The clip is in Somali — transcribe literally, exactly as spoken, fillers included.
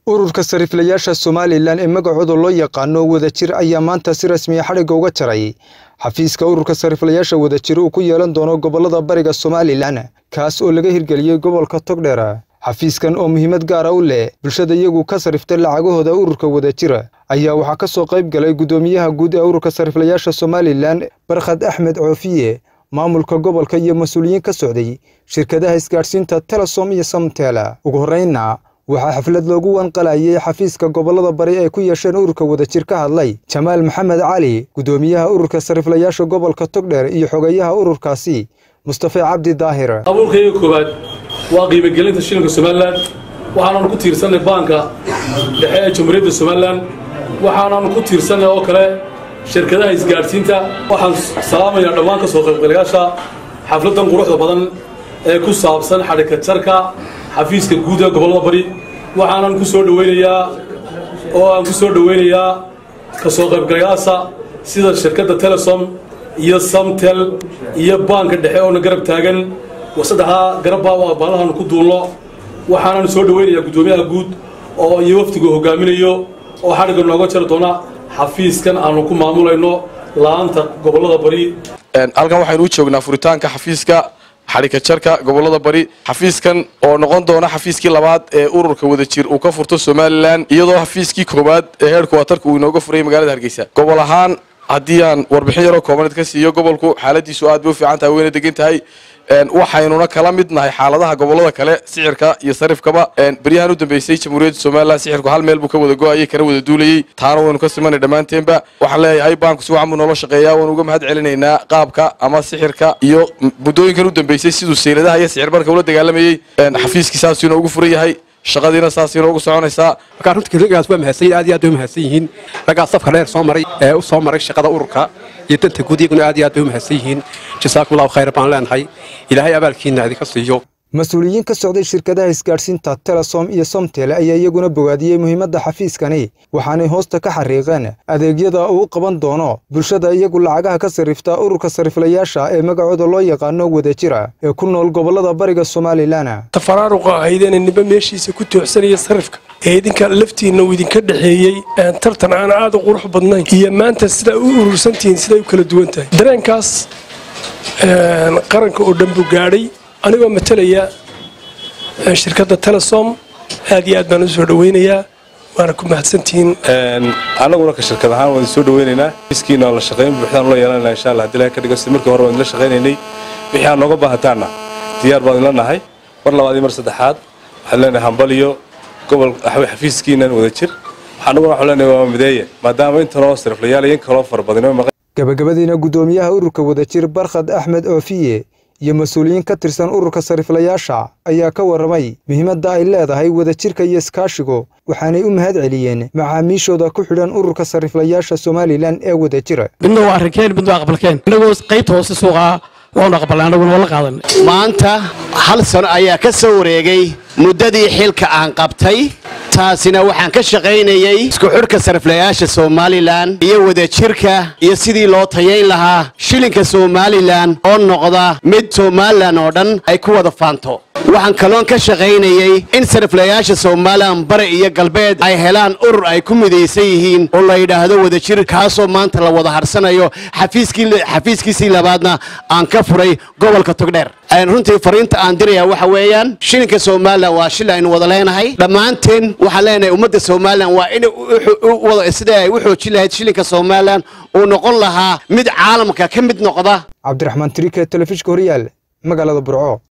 ururka sariflayaasha Somaliland ee magacooda loo yaqaano Wadajir ayaa maanta si rasmi ah xariga uga jaray xafiiska ururka sariflayaasha Wadajir uu ku yeelan doono gobolada bariga Somaliland kaas oo laga hirgeliyay gobolka Togdheer. xafiiskan oo muhiimad gaar ah u leh bulshada iyagu ka sarifta lacagahooda ururka Wadajir ayaa waxa ka soo qayb galay gudoomiyaha guud ee ururka sariflayaasha Somaliland Barkhad Axmed Coofiye, maamulka gobolka iyo mas'uuliyiin ka socday shirkadaha isgaarsiinta Telesom iyo Samtel. ugu horreynna waxaa xaflad loogu wanqalayay xafiiska gobolada bari ay ku yeesheen ururka Wadajir ka hadlay Jamaal Maxamed Cali, gudoomiyaha ururka sariflayaasha gobolka Togdheer iyo xogayaha ururkaasi Mustafa Cabdi Daahir. abuurkayga koobaad waa qiimo gelinta shilinka Somaliland waxaanu ku tiirsanay banka dhexe ee Jamhuuriyadda Somaliland waxaanu ku tiirsanay oo kale shirkadaha isgaarsiinta. waxaan salaamayaa dhammaan ka soo qaybgalayaasha xafladan quruxda badan ee ku saabsan xadhigga jarka xafiiska guud ee gobolada bari. waxaan ku soo dhaweynayaa oo aan ku soo dhaweynayaa ka soo qaybgalayaasha sida shirkadda Telesom iyo Samtel iyo banka dhexe oo garab taagan wasadaha garabba waa baalahan ku duulo. waxaan soo dhaweynayaa gudoomiyaha guud oo iyo waftiga hogaaminayo oo xadhigga nooga jar doona xafiiskan aanu ku maamulayno laanta gobolada bari. halkan waxaynu u joognaa furitaanka xafiiska xadhigga jarka gobolada bari. xafiiskan oo noqon doona xafiiskii labaad ee ururka Wadajir uu ka furto Somaliland iyadoo xafiiskii koobaad ee headquarterka uu inooga furay magaalada Hargeysa. gobol ahaan haddii aan warbixin yar oo kooban ka siiyo, gobolku xaaladiisu aad bay u fiican tahay, wayna degan tahay. waxaynuna kala mid nahay xaaladaha gobolada kale sicirka iyo sarifkaba. bariyahan u dambeysay Jamhuuriyadda Somaliland sicirku hal meel buu ka wada go'ayay kana wada duulayay, taana waynu ka simanay dhammaanteenba. waxaan leeyahay banku si wacan buu nolol shaqeeyaa, waan uga mahad celinaynaa qaabka ama sicirka iyo muddooyinkan u dambeysay siduu seyladaha iyo sicir barka ula dagaalamayay. xafiiskiisaas inuu ugu furan yahay, shaqadiina saas inoo ugu soconaysaa. marka runtii kaligaas waa mahadsan aad iyo aad u mahadsan yihiin ragga safka dheer soo maray ee u soo maray shaqada ururka iyo danta guud iyaguna aad iyo aad u mahadsan yihiin. jasaakumullahu khayr baan leenahay, ilaahay abaalkiina idinka siiyo. mas'uuliyiin ka socday shirkadaha isgaarsiinta Telesom iyo Samtel ayaa iyaguna bogaadiyay muhiimadda xafiiskani, waxaanay hoosta ka xariiqeen adeegyada uu qaban doono bulshada iyagu lacagaha ka sarifta ururka sariflayaasha ee magacooda loo yaqaano Wadajir ee ku nool gobolada bariga Somaliland. tafaraaruqa ahaydeen niba meeshiisa ku tooxsanaya sarifka ee idinka laftiina uu idinka dhaxeeyay tartan aan aad u qurux badnayn iyo maanta sida u urursantiin sida u kala duwan tahay. dareenkaas qaranka oo dhan buu gaadhay. anigoo matalaya shirkadda Telesom aad iyo aad baan u soo dhaweynayaa, waana ku mahadsantihiin. anaguna ka shirkad ahaan waan soo dhaweynaynaa. miskiina la shaqeyn buuxdaan la yeelanaynaa insha Allah. hadii la ka dhigo markii hore waan la shaqeynaynay, wixii aan nooga baahataana diyaar baan la nahay. mar labaad iyo mar saddexaad waxaan leenahay hambaliyo gobol xafiiskiina Wadajir. anaguna waxaan leenahay waa mideeye maadaama inta loo sariflayaal iyo kala farbadino. gabagabadiina gudoomiyaha ururka Wadajir Barkhad Axmed Coofiye iyo mas'uuliyiin ka tirsan ururka sariflayaasha ayaa ka waramay muhiimadda ay leedahay wadajirka iyo iskaashigu, waxaanay u mahad celiyeen macaamiishooda ku xidhan ururka sariflayaasha Somaliland ee Wadajir. midna waa arkeen midna aqbalkeen, anagoo qaybta hoose suuqa waan aqbalnaa, anaguna wala qaadan. maanta hal sano ayaa ka soo wareegay muddadii xilka aan qabtay, taasina waxaan ka shaqaynayay isku xidhka sariflayaasha Somaliland iyo Wadajirka iyo sidii loo tayeyn lahaa shilinka Somaliland oo noqda mid Somaliland oo dhan ay ku wada faanto. waxaan kaloon ka shaqaynayay in sariflayaasha Somaliland bari iyo galbeed ay helaan urur ay ku midaysan yihiin oo la yiraahdo Wadajir, kaasoo maanta la wada harsanayo xafiiskii xafiiskiisii labaadna aan ka furay gobolka Togdheer. aan runtii fariinta aan dirayaa waxa weeyaan shilinka Somaliland waa shil aynu wada leenahay dhammaanteen. waxaan leenahay ummadda Somaliland waa in wada sida ay u xoojin lahayd shilinka Somaliland uu noqon lahaa mid caalamka ka mid noqda. Cabdiraxmaan Trike, Telefishinka Horyaal, magaalada Burco.